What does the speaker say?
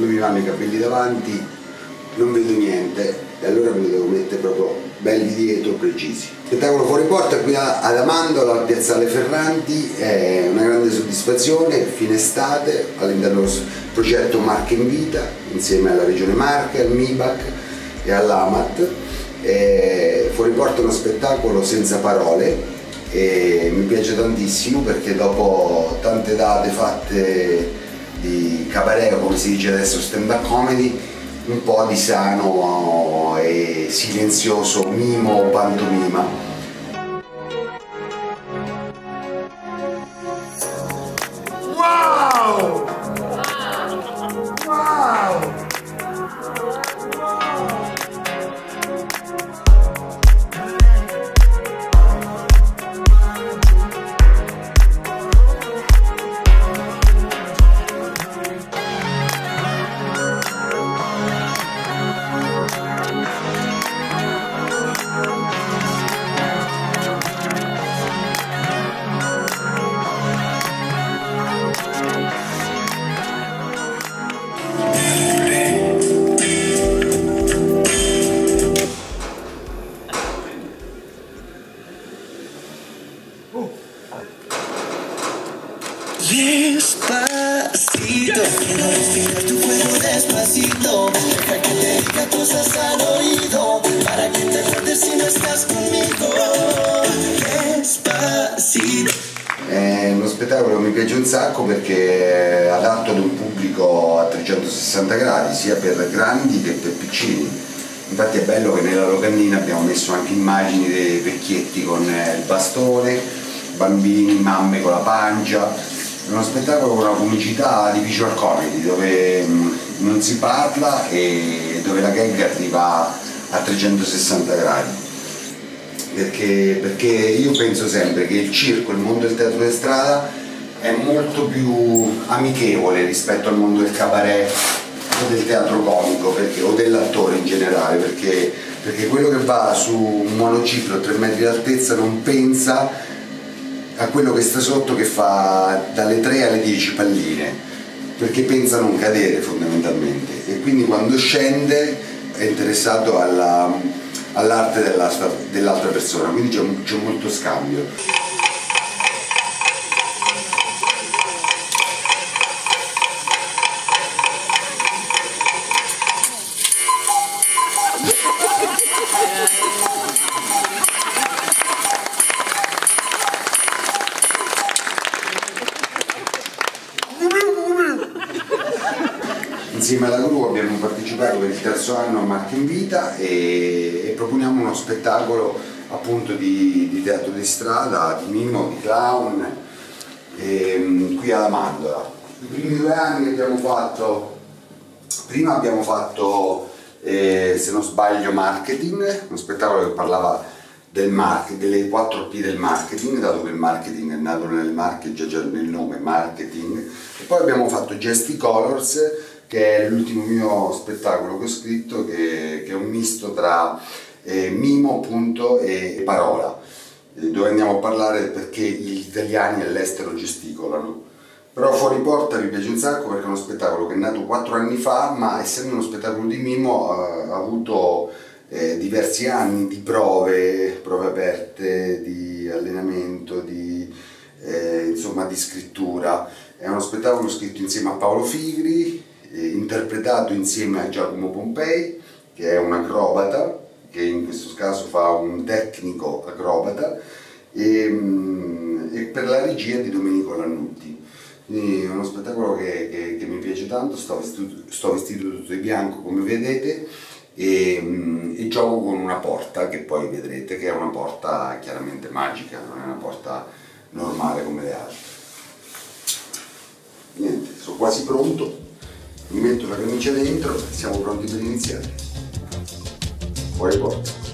quando mi vanno i capelli davanti non vedo niente e allora me li devo mettere proprio belli dietro, precisi. Spettacolo fuori porta qui ad Amandola, al piazzale Ferranti, è una grande soddisfazione, fine estate, all'interno del progetto Marche in Vita, insieme alla Regione Marche, al MIBAC e all'AMAT. Fuori porta è uno spettacolo senza parole e mi piace tantissimo perché dopo tante date fatte di cabaret, come si dice adesso stand-up comedy, un po' di sano e silenzioso mimo o pantomima. Wow! Wow! Despacito, quiero respirar tu cuello despacito, deja que te diga cosas al oído, para que te acuerdes si no estás conmigo. Despacito. È uno spettacolo che mi piace un sacco perché è adatto ad un pubblico a 360 gradi, sia per grandi che per piccini. Infatti è bello che nella locandina abbiamo messo anche immagini dei vecchietti con il bastone, bambini, mamme con la pancia. È uno spettacolo con una comicità di visual comedy dove non si parla e dove la gag arriva a 360 gradi. Perché io penso sempre che il circo, il mondo del teatro di strada è molto più amichevole rispetto al mondo del cabaret o del teatro comico o dell'attore in generale, perché quello che va su un monociclo a 3 metri di altezza non pensa a quello che sta sotto, che fa dalle 3 alle 10 palline, perché pensa a non cadere fondamentalmente, e quindi quando scende è interessato all'arte dell'altra persona, quindi c'è molto scambio. Insieme alla gru abbiamo partecipato per il 3° anno a Marche in Vita e proponiamo uno spettacolo appunto di teatro di strada, di mimo, di clown, qui ad Amandola. I primi 2 anni che abbiamo fatto, prima abbiamo fatto, se non sbaglio, marketing, uno spettacolo che parlava delle 4 P del marketing, dato che il marketing è nato nelle Marche, già nel nome marketing, e poi abbiamo fatto Gesti Colors, che è l'ultimo mio spettacolo che ho scritto, che è un misto tra mimo appunto e parola, dove andiamo a parlare perché gli italiani all'estero gesticolano. Però Fuori porta mi piace un sacco perché è uno spettacolo che è nato 4 anni fa, ma essendo uno spettacolo di mimo ha avuto diversi anni di prove aperte, di allenamento, insomma di scrittura. È uno spettacolo scritto insieme a Paolo Figri, interpretato insieme a Giacomo Pompei, che è un acrobata, che in questo caso fa un tecnico acrobata, e per la regia di Domenico Lannutti. Quindi è uno spettacolo che mi piace tanto, sto vestito tutto di bianco come vedete e gioco con una porta che poi vedrete che è una porta chiaramente magica, non è una porta normale come le altre. Niente, sono quasi pronto, mi metto la camicia dentro e siamo pronti per iniziare. Fuori porta.